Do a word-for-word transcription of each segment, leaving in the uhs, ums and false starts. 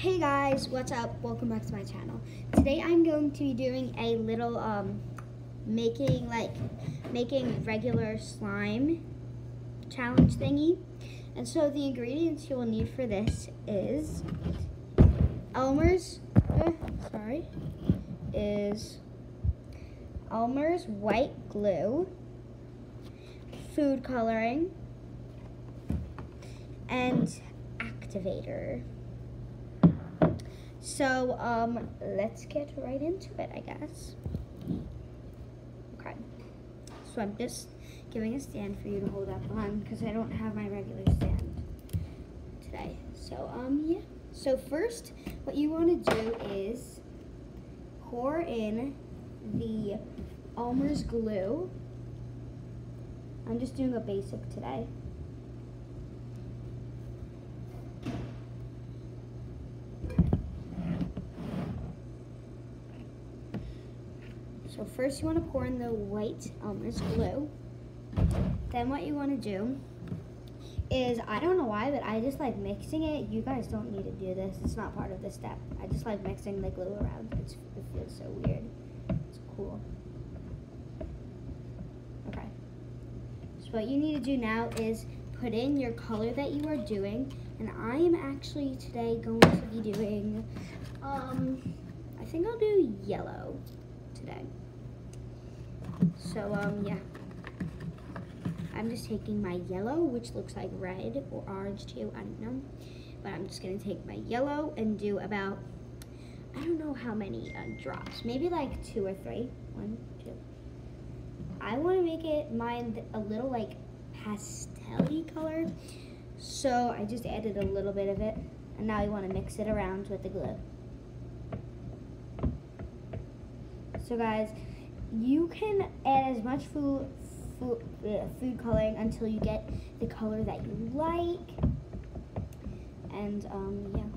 Hey guys, what's up? Welcome back to my channel. Today I'm going to be doing a little um making like making regular slime challenge thingy. And so the ingredients you will need for this is Elmer's uh, sorry is Elmer's white glue, food coloring, and activator. So, um, let's get right into it, I guess. Okay. So I'm just giving a stand for you to hold up on because I don't have my regular stand today. So, um, yeah. So first, what you want to do is pour in the Elmer's glue. I'm just doing a basic today. So first you want to pour in the white Elmer's glue. Then what you want to do is, I don't know why, but I just like mixing it. You guys don't need to do this. It's not part of the step. I just like mixing the glue around. It's, it feels so weird. It's cool. Okay. So what you need to do now is put in your color that you are doing. And I am actually today going to be doing, um, I think I'll do yellow today. So, um, yeah. I'm just taking my yellow, which looks like red or orange too, I don't know. But I'm just gonna take my yellow and do about, I don't know how many uh, drops. Maybe like two or three. One, two. I wanna make it mine a little like pastel-y color. So I just added a little bit of it. And now you wanna mix it around with the glue. So guys, you can add as much food, food, uh, food coloring until you get the color that you like. And um, yeah.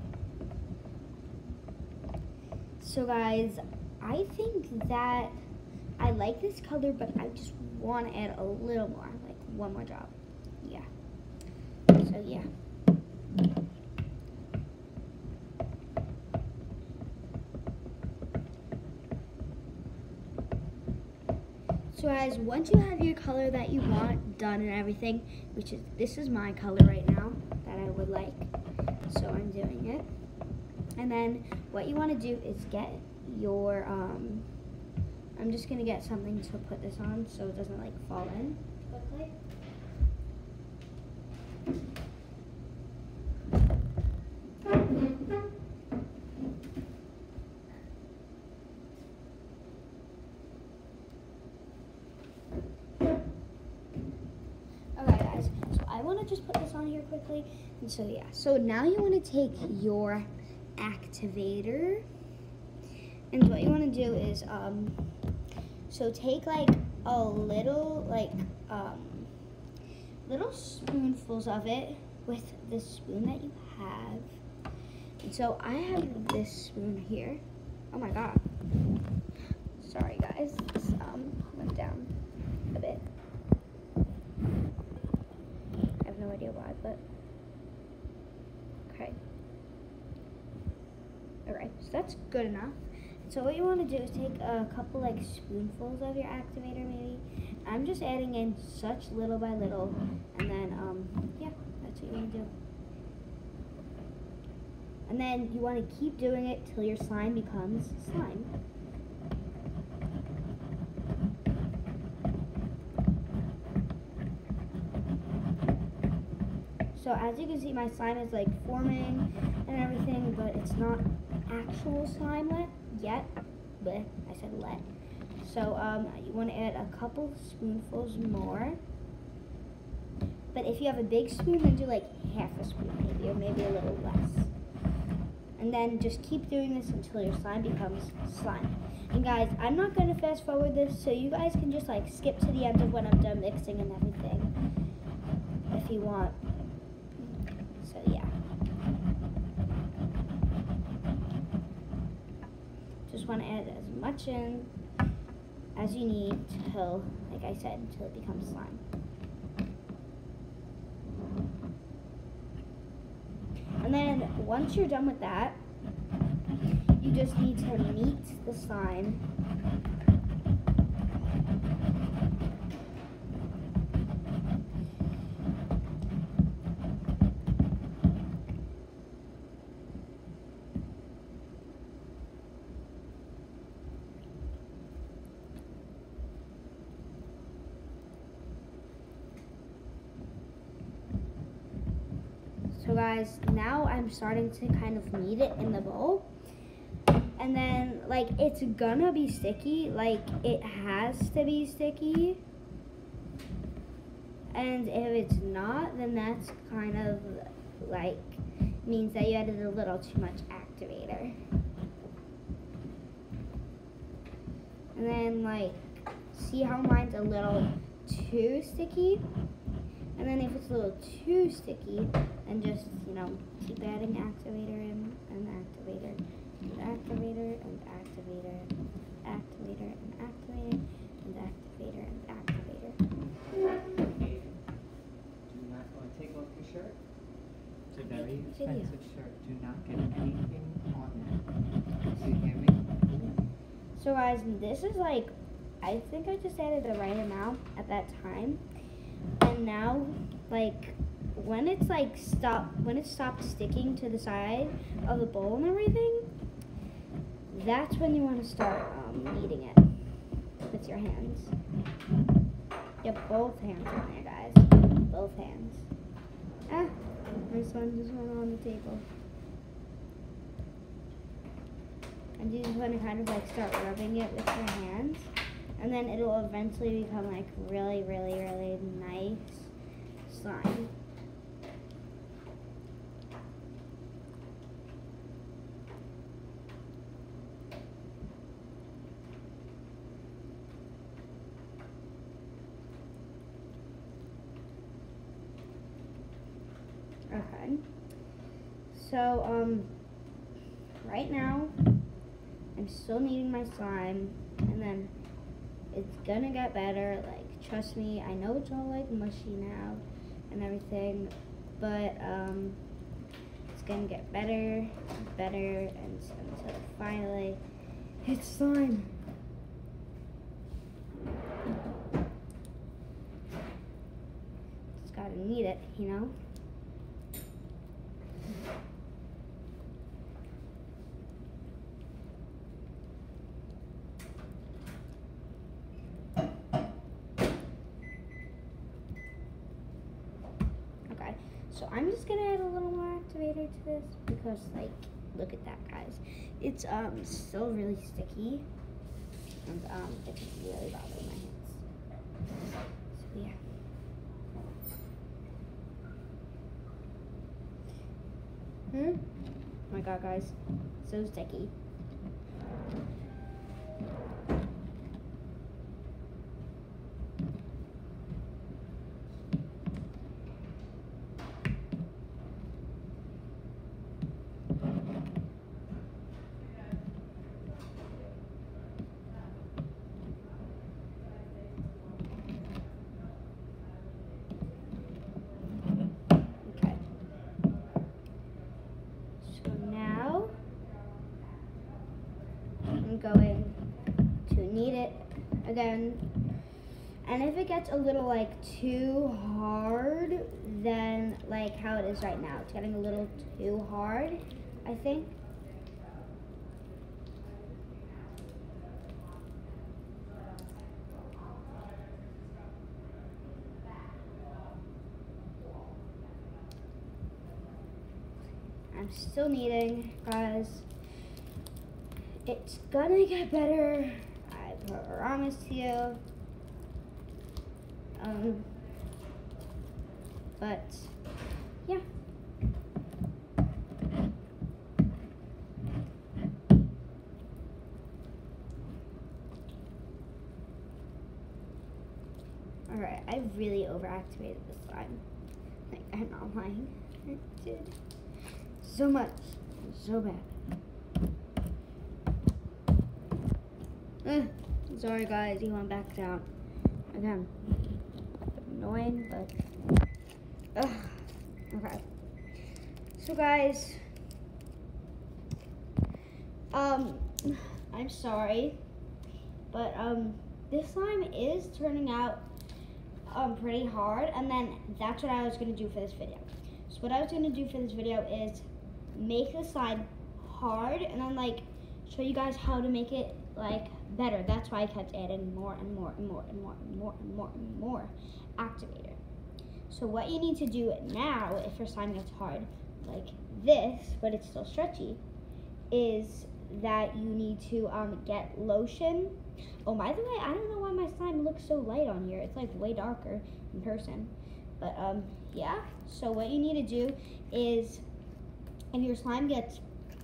So guys, I think that I like this color, but I just want to add a little more, like one more drop. Yeah. So yeah. So guys, once you have your color that you want done and everything, which is, this is my color right now that I would like, so I'm doing it. And then what you want to do is get your, um, I'm just going to get something to put this on so it doesn't like fall in quickly. I want to just put this on here quickly. And so yeah, so now you want to take your activator, and what you want to do is um so take like a little like um little spoonfuls of it with the spoon that you have. And so I have this spoon here. Oh my god, sorry guys, this um went down a bit. No idea why, but okay. Alright, so that's good enough. So what you want to do is take a couple like spoonfuls of your activator maybe. I'm just adding in such little by little, and then um yeah, that's what you want to do. And then you want to keep doing it till your slime becomes slime. So as you can see, my slime is like forming and everything, but it's not actual slime yet. But I said let. So um, you want to add a couple spoonfuls more. But if you have a big spoon, then do like half a spoon maybe, or maybe a little less. And then just keep doing this until your slime becomes slime. And guys, I'm not going to fast forward this, so you guys can just like skip to the end of when I'm done mixing and everything, if you want. So yeah. Just want to add as much in as you need till, like I said, until it becomes slime. And then once you're done with that, You just need to knead the slime. So guys, now I'm starting to kind of knead it in the bowl. And then, like, it's gonna be sticky. Like, it has to be sticky. And if it's not, then that's kind of, like, means that you added a little too much activator. And then, like, see how mine's a little too sticky? And then if it's a little too sticky, then just, you know, keep adding activator in, and activator, and activator, and activator, and activator, and activator, and activator, and activator. Okay. Do not want to take off your shirt. It's a very expensive shirt. Do not get anything on it. So you hear me? So guys, this is like, I think I just added the right amount at that time. And now, like, when it's like stop, when it stopped sticking to the side of the bowl and everything, that's when you want to start um, kneading it with your hands. You have both hands on there, guys. Both hands. Ah, my son just went on the table. And you just want to kind of like start rubbing it with your hands. And then it'll eventually become like really, really, really nice slime. Okay. So, um, right now, I'm still kneading my slime, and then it's gonna get better, like, trust me, I know it's all, like, mushy now and everything, but, um, it's gonna get better, better, and until finally it's slime. Just gotta knead it, you know? So I'm just gonna add a little more activator to this because, like, look at that, guys. It's um still really sticky, and um it's really bothering my hands. So yeah. Hmm. Oh my God, guys, so sticky. Going to knead it again, and if it gets a little like too hard, then like how it is right now, it's getting a little too hard, I think. I'm still kneading, guys. It's gonna get better, I promise you. Um, but, yeah. Alright, I really overactivated this slime. Like, I'm not lying. I did so much, so bad. Uh, sorry guys, he went back down. Again, annoying, but, uh, okay. So guys, um, I'm sorry, but um, this slime is turning out um pretty hard, and then that's what I was gonna do for this video. So what I was gonna do for this video is make the slime hard, and then like show you guys how to make it like better. That's why I kept adding more and more and more and more and more and more and more activator. So what you need to do now, if your slime gets hard like this, but it's still stretchy, is that you need to um, get lotion. Oh, by the way, I don't know why my slime looks so light on here. It's like way darker in person. But um, yeah, so what you need to do is, if your slime gets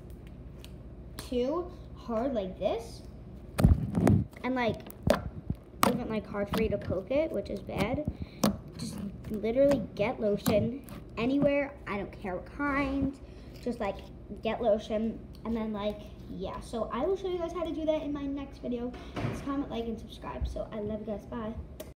too hard like this, and like isn't like hard for you to poke it, which is bad, just literally get lotion anywhere. I don't care what kind, just like get lotion, and then like yeah. So I will show you guys how to do that in my next video. Just comment, like, and subscribe. So I love you guys. Bye.